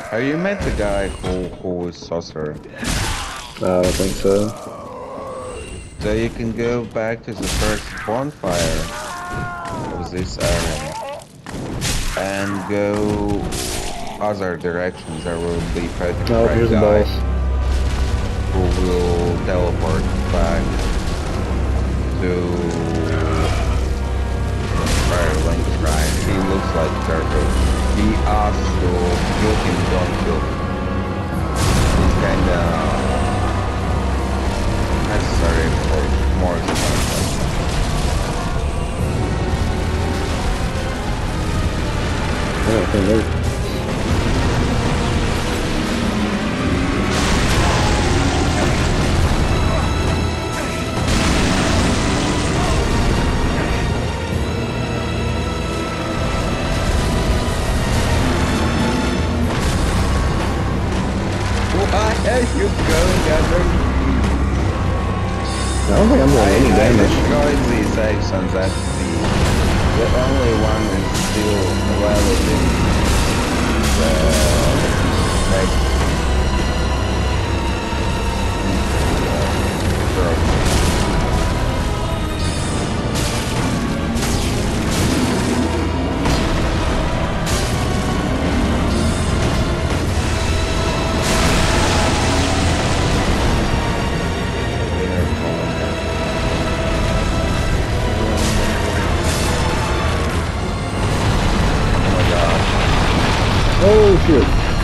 Have you met the guy who is sorcerer? I don't think so. So you can go back to the first bonfire of this area and go other directions. There will be pretty Oh, here's the guy boss. who will teleport back to Firelink Shrine. He looks like Turtle. He asks to kill him, don't kill him. He's kinda necessary for more expansion. Yeah, I think they're... Why are you going under me? I don't think I'm doing any I damage. destroyed these sections at the only one is still valid in the next Oh shit.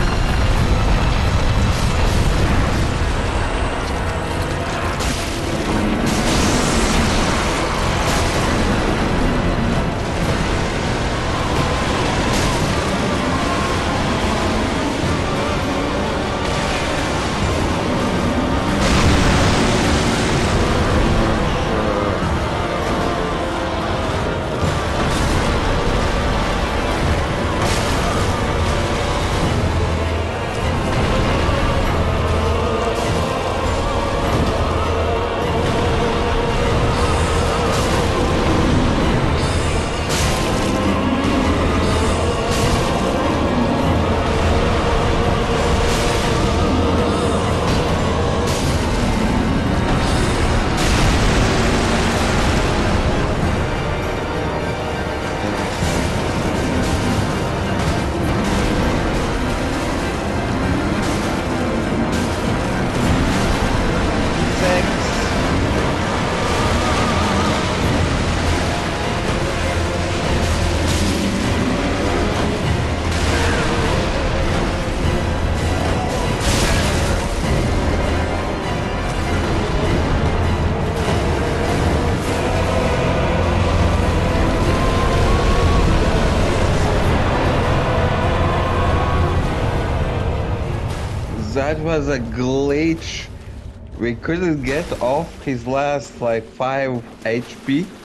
That was a glitch. We couldn't get off his last like 5 HP.